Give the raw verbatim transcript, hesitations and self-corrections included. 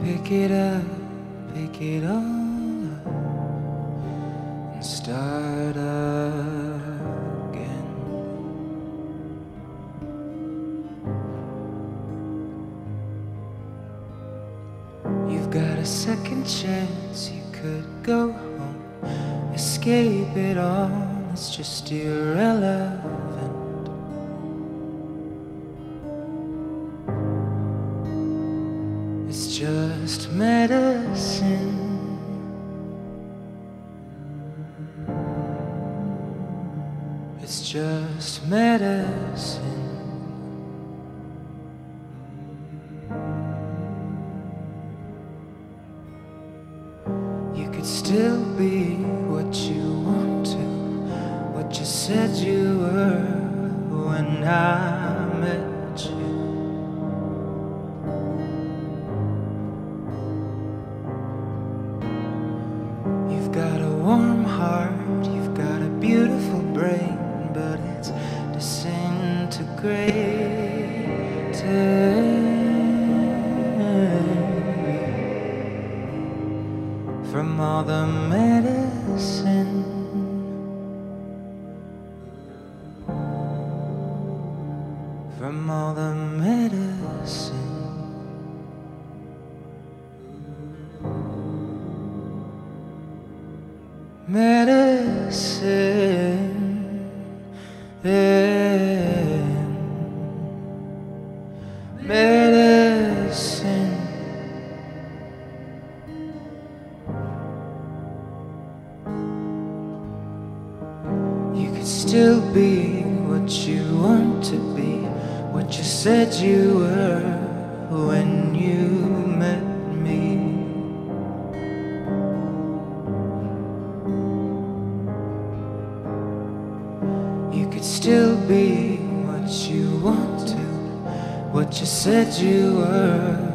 Pick it up, pick it all up, and start again. You've got a second chance, you could go home, escape it all, it's just irrelevant. It's just medicine. It's just medicine. You could still be what you want to, what you said you were when I met you. You've got a warm heart, you've got a beautiful brain, but it's disintegrated from all the medicine. From all the medicine. Medicine, yeah. Medicine. You could still be what you want to be, what you said you were when you met me. You could still be what you want to, what you said you were